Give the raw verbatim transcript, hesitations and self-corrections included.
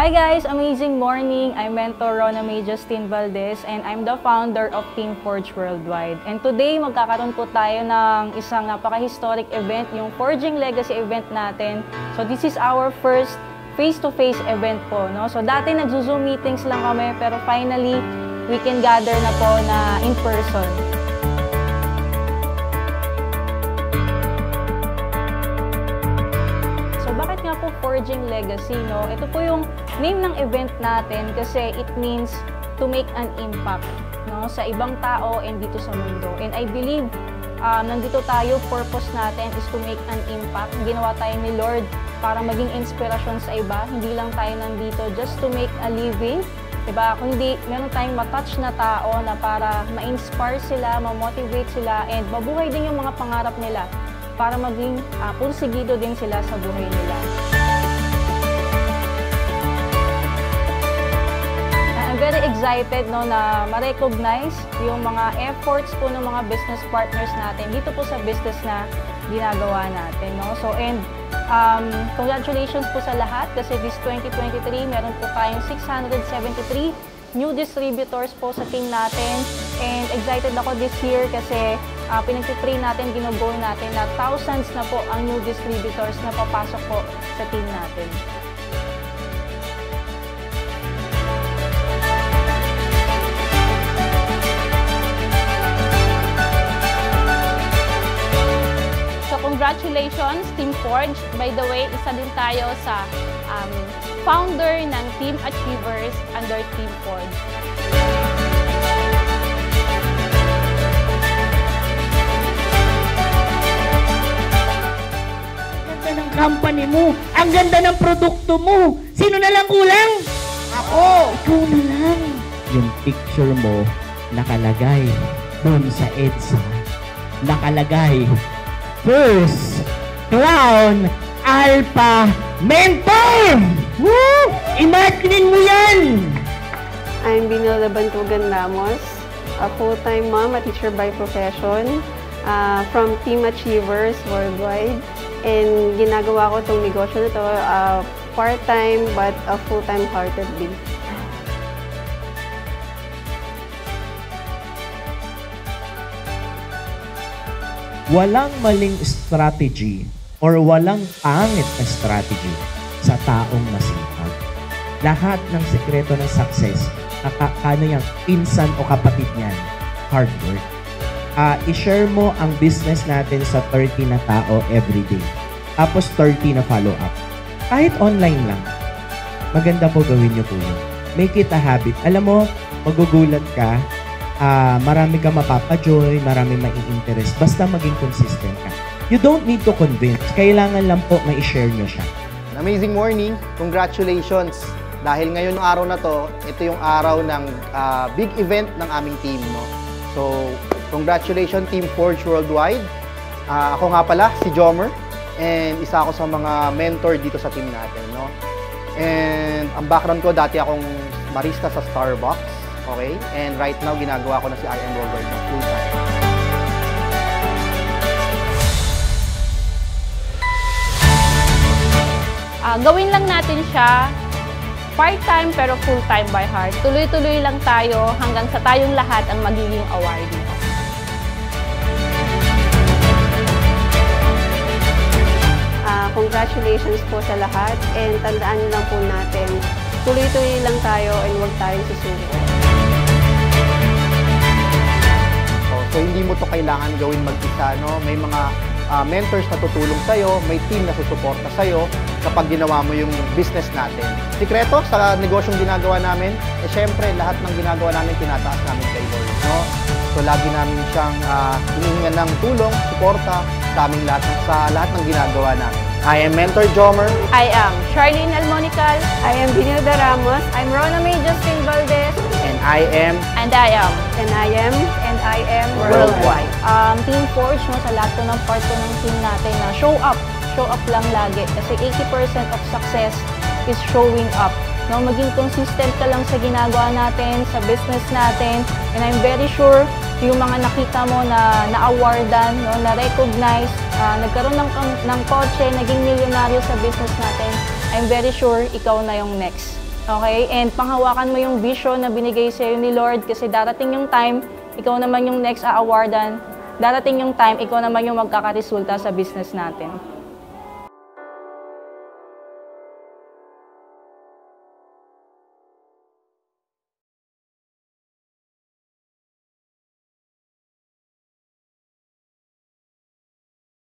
Hi guys! Amazing morning! I'm Mentor Rona May Justin Valdez and I'm the founder of Team Forge Worldwide. And today, magkakaroon po tayo ng isang napaka-historic event, yung Forging Legacy event natin. So this is our first face-to-face event po. No? So dati nagzo-Zoom meetings lang kami, pero finally, we can gather na po na in person. Bakit nga po Forging Legacy, no? Ito po yung name ng event natin kasi it means to make an impact, no? Sa ibang tao and dito sa mundo. And I believe um, nandito tayo, purpose natin is to make an impact. Ginawa tayo ni Lord para maging inspirasyon sa iba. Hindi lang tayo nandito just to make a living, diba? Kundi meron tayong matouch na tao na para ma-inspire sila, ma-motivate sila, and mabuhay din yung mga pangarap nila, para maging uh, pursigido din sila sa buhay nila. I'm very excited no, na ma-recognize yung mga efforts po ng mga business partners natin dito po sa business na ginagawa natin. No? So, and um, congratulations po sa lahat kasi this twenty twenty-three, meron po tayong six hundred seventy-three new distributors po sa team natin. And excited ako this year kasi uh, pinag-pray natin, gino-goal natin na thousands na po ang new distributors na papasok po sa team natin. So congratulations, Team Forge. By the way, isa din tayo sa um, founder ng Team Achievers under Team Forge. Ng company mo, ang ganda ng produkto mo. Sino na lang kulang? Ako! Ikaw na lang. Yung picture mo, nakalagay dun sa EDSA. Nakalagay, First Crown Alpha Mentor! Woo! Imagine mo yan! I'm Binilda Bantugan Ramos, a full-time mom, a teacher by profession, uh, from Team Achievers Worldwide. And ginagawa ko itong negosyo na ito uh, part-time but a full-time heartedly. Walang maling strategy or walang pangit na strategy sa taong masipag. Lahat ng sekreto ng success, kano yung pinsan o kapatid niyan, hard work. Uh, i-share mo ang business natin sa thirty na tao every day. Tapos thirty na follow-up. Kahit online lang. Maganda po gawin nyo po yun. Make it a habit. Alam mo, magugulat ka, uh, marami ka mapapajoy, marami mai-interest. Basta maging consistent ka. You don't need to convince. Kailangan lang po na i-share nyo siya. Amazing morning. Congratulations. Dahil ngayon ng araw na to, ito yung araw ng uh, big event ng aming team. No? So, congratulations Team Forge Worldwide. Uh, ako nga pala, si Jomer. And isa ako sa mga mentor dito sa team natin. No? And ang background ko, dati akong barista sa Starbucks. Okay? And right now, ginagawa ko na si I M Worldwide na full time. Uh, gawin lang natin siya part-time pero full-time by heart. Tuloy-tuloy lang tayo hanggang sa tayong lahat ang magiging awardee. Uh, congratulations po sa lahat and tandaan lang po natin, tuloy-tuloy lang tayo and huwag tayong susuko. Oh, so hindi mo to kailangan gawin mag-isa, no? May mga uh, mentors na tutulong sa'yo, may team na susuporta sa'yo kapag ginawa mo yung business natin. Sikreto sa negosyong ginagawa namin, eh syempre lahat ng ginagawa namin tinataas namin kay Lord, no? So lagi namin siyang uh, hinihingan ng tulong, suporta sa aming lahat, sa lahat ng ginagawa namin. I am Mentor Jomer. I am Charlene Almonical. I am Binilda Ramos. I'm Rona May Justin Valdez. And I am... And I am... And I am... And I am... Worldwide. Um, Team Forge, no, sa lahat po ng part po ng team natin na show up. Show up lang lagi. Kasi eighty percent of success is showing up. No, maging consistent ka lang sa ginagawa natin, sa business natin. And I'm very sure yung mga nakita mo na na-awardan, no, na-recognize, uh, nagkaroon ng, ng kotse, naging milyonaryo sa business natin, I'm very sure ikaw na yung next. Okay? And panghawakan mo yung vision na binigay sa'yo ni Lord kasi darating yung time, ikaw naman yung next a-awardan. Darating yung time, ikaw naman yung magkakaresulta sa business natin.